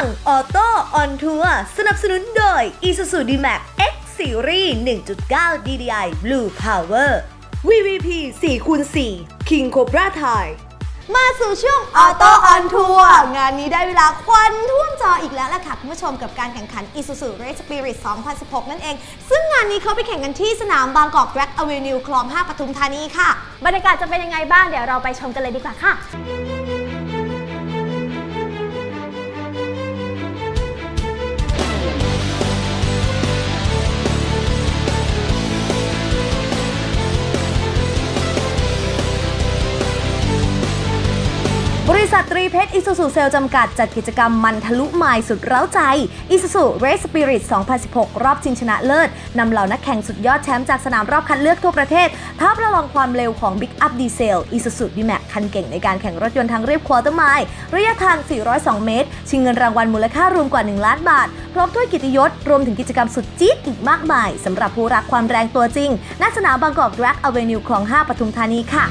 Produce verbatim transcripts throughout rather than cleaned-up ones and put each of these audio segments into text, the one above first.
ง Auto on Tour สนับสนุนโดย Isuzu D-Max X Series หนึ่งจุดเก้า ดี ดี ไอ Blue Power วี วี พี สี่คูณสี่ King Cobra Thai มาสู่ช่วง Auto on Tour งานนี้ได้เวลาควันท่วมจออีกแล้วล่ะค่ะคุณผู้ชมกับการแข่งขัน Isuzu Race Spirit สองพันสิบหก นั่นเองซึ่งงานนี้เขาไปแข่งกันที่สนามบางกอก Drag Avenue คลองห้าปทุมธานีค่ะบรรยากาศจะเป็นยังไงบ้างเดี๋ยวเราไปชมกันเลยดีกว่าค่ะบริษัทตรีเพชร Isuzu Sales จำกัดจัดกิจกรรมมันทะลุไมล์สุดเร้าใจ Isuzu Race Spirit สองพันสิบหก รอบชิงชนะเลิศนำเหล่านักแข่งสุดยอดแชมป์จากสนามรอบคัดเลือกทั่วประเทศท้าประลองความเร็วของ Big Up Diesel Isuzu D-Max คันเก่งในการแข่งรถยนต์ทางเรียบควอเตอร์ไมล์ระยะทาง สี่ร้อยสอง เมตรชิงเงินรางวัลมูลค่ารวมกว่า หนึ่ง ล้านบาทพร้อมถ้วยเกียรติยศรวมถึงกิจกรรมสุดจี๊ดอีกมากมายสำหรับผู้รักความแรงตัวจริงณสนามบางกอก Drag Avenue คลองห้าปทุมธานีค่ะ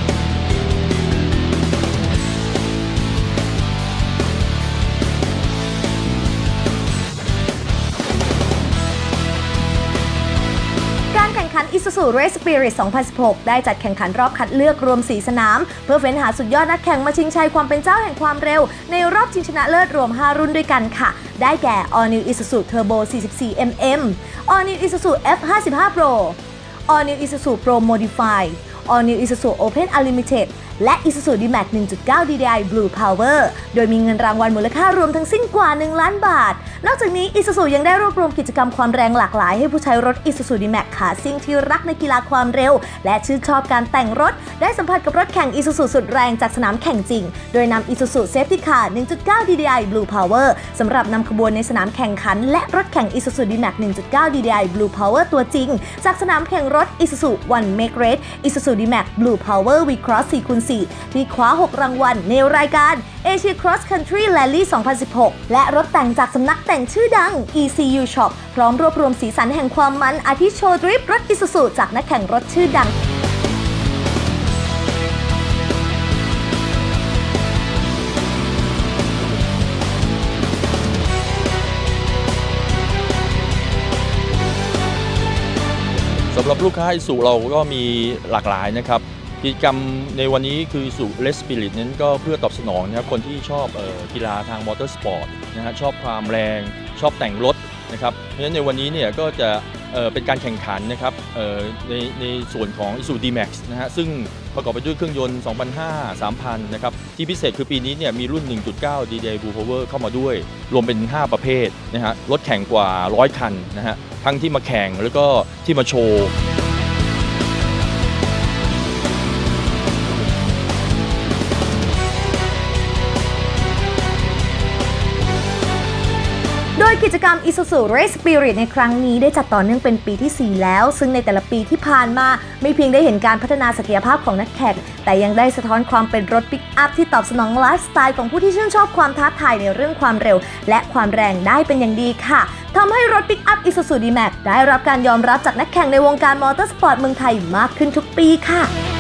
Isuzu Race Spirit สองพันสิบหก ได้จัดแข่งขันรอบคัดเลือกรวมสี่สนามเพื่อเฟ้นหาสุดยอดนักแข่งมาชิงชัยความเป็นเจ้าแห่งความเร็วในรอบชิงชนะเลิศรวมห้ารุ่นด้วยกันค่ะได้แก่ All New Isuzu Turbo สี่สิบสี่ มิลลิเมตร All New Isuzu เอฟ ห้าสิบห้า Pro All New Isuzu Pro Modify All New Isuzu Open Unlimited และ Isuzu D-Max หนึ่งจุดเก้า ดี ดี ไอ Blue Power โดยมีเงินรางวัลมูลค่ารวมทั้งสิ้นกว่า หนึ่ง ล้านบาทนอกจากนี้ Isuzu ยังได้รวบรวมกิจกรรมความแรงหลากหลายให้ผู้ใช้รถ Isuzu D-Max ขาซิ่งที่รักในกีฬาความเร็วและชื่นชอบการแต่งรถได้สัมผัสกับรถแข่ง Isuzu สุดแรงจากสนามแข่งจริงโดยนำ Isuzu Safety Car หนึ่งจุดเก้า ดี ดี ไอ Blue Power สำหรับนำขบวนในสนามแข่งขันและรถแข่ง Isuzu D-Max หนึ่งจุดเก้า ดี ดี ไอ Blue Power ตัวจริงจากสนามแข่งรถ Isuzu One Make Race Isuzu D-Max Blue Power V-Cross สี่คูณสี่ ที่คว้าหกรางวัลในรายการ Asia Cross Country Rally สองพันสิบหก และรถแต่งจากสำนักแต่งชื่อดัง อี ซี ยู Shop พร้อมรวบรวมสีสันแห่งความมันอาทิโชว์ดริฟต์รถ Isuzu จากนักแข่งรถชื่อดังสำหรับลูกค้า Isuzu เราก็มีหลากหลายนะครับกิจกรรมในวันนี้คือ Isuzu Race Spirit นั้นก็เพื่อตอบสนองนะครับคนที่ชอบเอ่อกีฬาทางมอเตอร์สปอร์ตนะฮะชอบความแรงชอบแต่งรถนะครับเพราะฉะนั้นในวันนี้เนี่ยก็จะเอ่อเป็นการแข่งขันนะครับเอ่อในในส่วนของ Isuzu D-Max นะฮะซึ่งประกอบไปด้วยเครื่องยนต์ สองพันห้าร้อย สามพัน นะครับที่พิเศษคือปีนี้เนี่ยมีรุ่น หนึ่งจุดเก้า ดี ดี ไอ Blue Power เข้ามาด้วยรวมเป็นห้าประเภทนะฮะรถแข่งกว่าหนึ่งร้อยคันนะฮะทั้งที่มาแข่งแล้วก็ที่มาโชว์โดยกิจกรรม Isuzu Race Spirit ในครั้งนี้ได้จัดต่อเนื่องเป็นปีที่สี่แล้วซึ่งในแต่ละปีที่ผ่านมาไม่เพียงได้เห็นการพัฒนาศักยภาพของนักแข่งแต่ยังได้สะท้อนความเป็นรถปิกอัพที่ตอบสนองไลฟ์สไตล์ของผู้ที่ชื่นชอบความท้าทายในเรื่องความเร็วและความแรงได้เป็นอย่างดีค่ะทำให้รถปิกอัพ Isuzu D-Max ได้รับการยอมรับจากนักแข่งในวงการมอเตอร์สปอร์ตเมืองไทยมากขึ้นทุกปีค่ะ